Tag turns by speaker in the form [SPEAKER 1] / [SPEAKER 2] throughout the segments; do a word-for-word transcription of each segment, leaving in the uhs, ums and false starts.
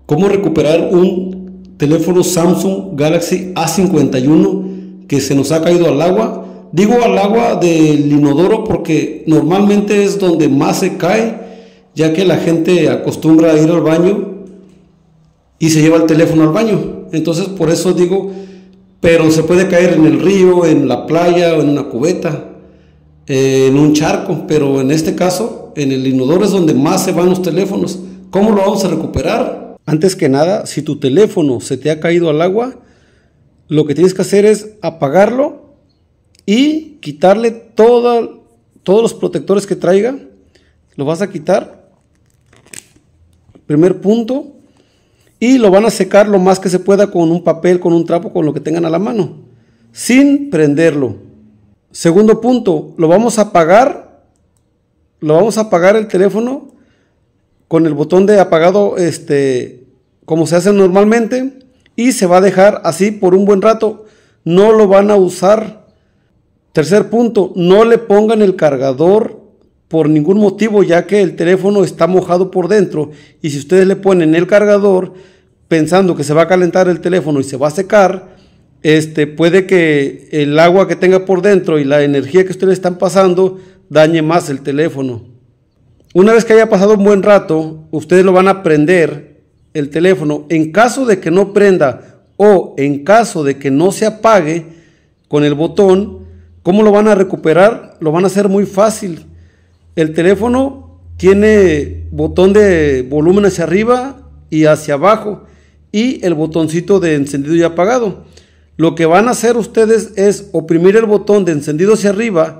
[SPEAKER 1] ¿Cómo recuperar un teléfono Samsung Galaxy A cincuenta y uno que se nos ha caído al agua? Digo al agua del inodoro porque normalmente es donde más se cae, ya que la gente acostumbra a ir al baño y se lleva el teléfono al baño. Entonces por eso digo, pero se puede caer en el río, en la playa o en una cubeta, eh, en un charco, pero en este caso en el inodoro es donde más se van los teléfonos. ¿Cómo lo vamos a recuperar? Antes que nada, si tu teléfono se te ha caído al agua, lo que tienes que hacer es apagarlo y quitarle toda, todos los protectores que traiga. Lo vas a quitar, primer punto, y lo van a secar lo más que se pueda con un papel, con un trapo, con lo que tengan a la mano, sin prenderlo. Segundo punto, lo vamos a apagar, lo vamos a apagar el teléfono con el botón de apagado, este, como se hace normalmente, y se va a dejar así por un buen rato. No lo van a usar. Tercer punto, no le pongan el cargador por ningún motivo, ya que el teléfono está mojado por dentro, y si ustedes le ponen el cargador pensando que se va a calentar el teléfono y se va a secar, este, puede que el agua que tenga por dentro y la energía que ustedes están pasando dañe más el teléfono. Una vez que haya pasado un buen rato, ustedes lo van a prender el teléfono. En caso de que no prenda o en caso de que no se apague con el botón, ¿cómo lo van a recuperar? Lo van a hacer muy fácil. El teléfono tiene botón de volumen hacia arriba y hacia abajo y el botoncito de encendido y apagado. Lo que van a hacer ustedes es oprimir el botón de encendido hacia arriba,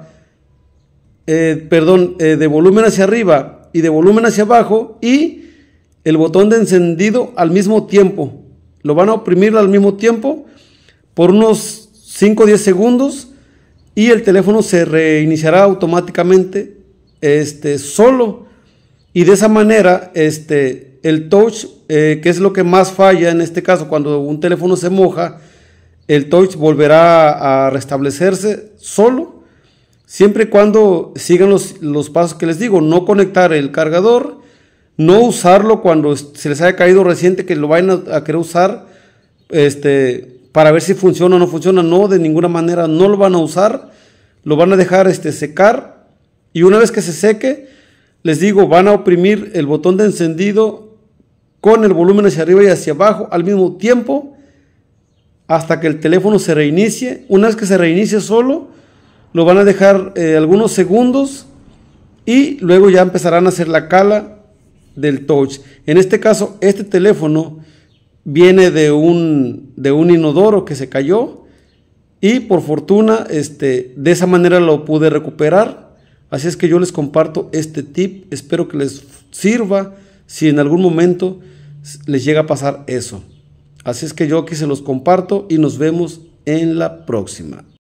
[SPEAKER 1] Eh, perdón, eh, de volumen hacia arriba y de volumen hacia abajo, y el botón de encendido al mismo tiempo. Lo van a oprimir al mismo tiempo por unos cinco o diez segundos y el teléfono se reiniciará automáticamente este, solo, y de esa manera este, el touch, eh, que es lo que más falla en este caso cuando un teléfono se moja, el touch volverá a restablecerse solo, siempre y cuando sigan los, los pasos que les digo. No conectar el cargador, no usarlo cuando se les haya caído reciente, que lo vayan a, a querer usar este, para ver si funciona o no funciona. No, de ninguna manera no lo van a usar, lo van a dejar este, secar, y una vez que se seque, les digo, van a oprimir el botón de encendido con el volumen hacia arriba y hacia abajo al mismo tiempo hasta que el teléfono se reinicie. Una vez que se reinicie solo, lo van a dejar eh, algunos segundos y luego ya empezarán a hacer la cala del touch. En este caso, este teléfono viene de un, de un inodoro que se cayó, y por fortuna este, de esa manera lo pude recuperar. Así es que yo les comparto este tip, espero que les sirva si en algún momento les llega a pasar eso. Así es que yo aquí se los comparto y nos vemos en la próxima.